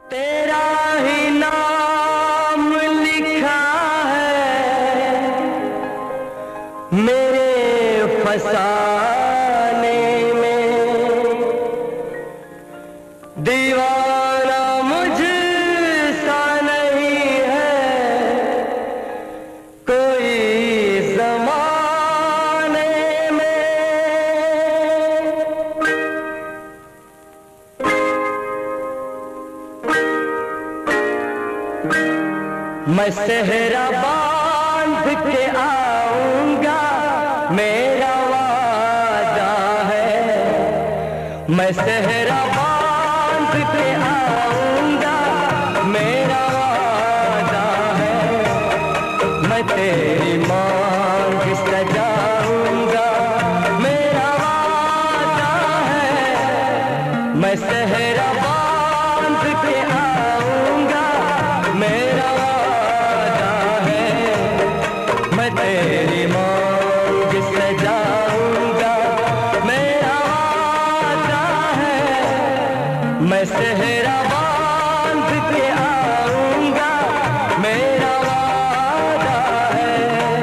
तेरा ही नाम लिखा है मेरे फसाने में, दीवाना मुझसा नहीं है कोई ज़माने में। मैं सेहरा बांध के आऊंगा मेरा वादा है, मैं सेहरा बांध के आऊंगा मेरा वादा है, मैं तेरी मांग सजाऊंगा मेरा वादा है, मैं सेहरा बांध के आऊंगा मेरा तेरी मांग सजाऊंगा मेरा वादा है, मैं सेहरा बांध के आऊंगा मेरा वादा है।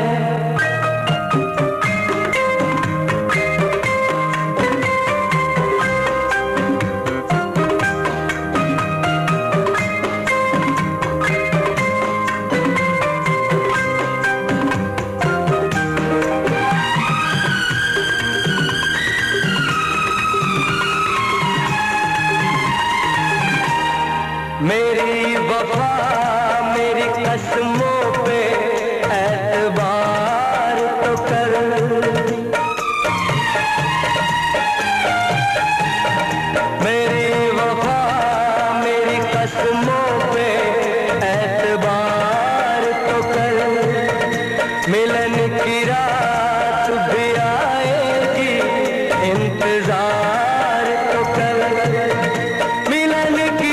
मेरी वफा मेरी कसमों पे एतबार तो कर, मेरी वफा मेरी कसमों पे एतबार तो कर, मिलन की रात भी आएगी इंतजार तो कर, मिलन की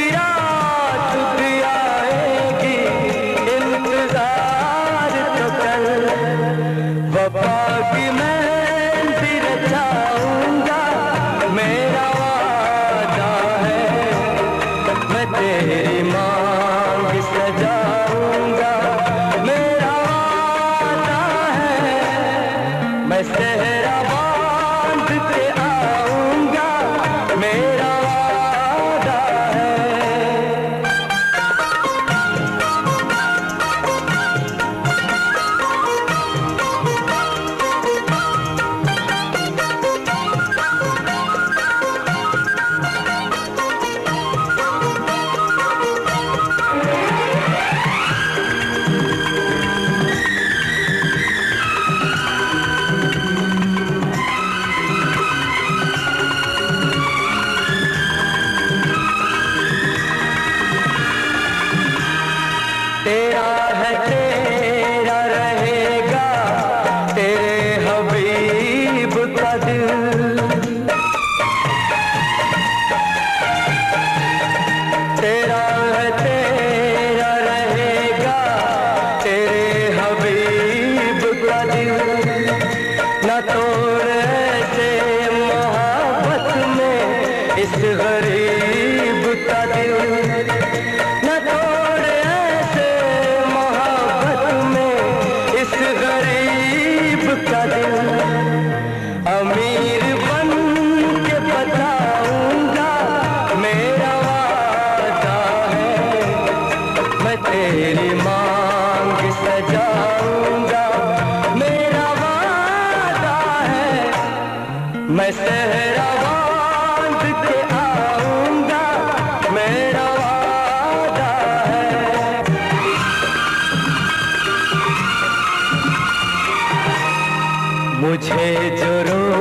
वफा की मेहंदी रचाऊंगा मेरा वादा है, मैं तेरी मांग सजाऊंगा मेरा वादा है, मैं सेहरा बांध के आऊंगा मेरा वादा है। तेरा है तेरा रहेगा तेरे हबीब का दिल, तेरा है तेरा रहेगा तेरे हबीब का दिल, न तोड़ ऐसे मोहब्बत में इस गरीब का दिल, न तोड़ गरीब का दिल, अमीर बन के बताऊंगा मेरा वादा है, मैं तेरी मांग सजाऊंगा मेरा वादा है, मैं सेहरा बांध के आऊंगा मेरा वादा है। मुझे जो